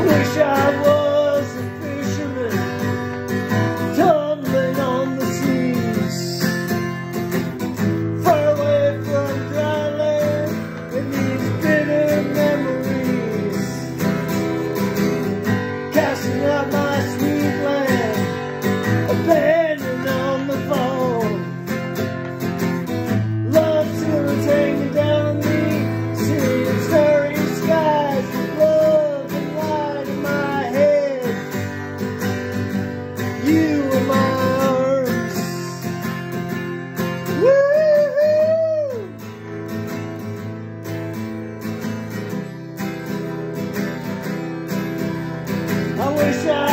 wish I was a fisherman tumbling on the seas, far away from dry land and these bitter memories, casting out my sweet land, abandoned on the phone. Love till it's hanging down on me, seeing starry skies, love and light in my head. You in my arms. Woo-hoo! I wish I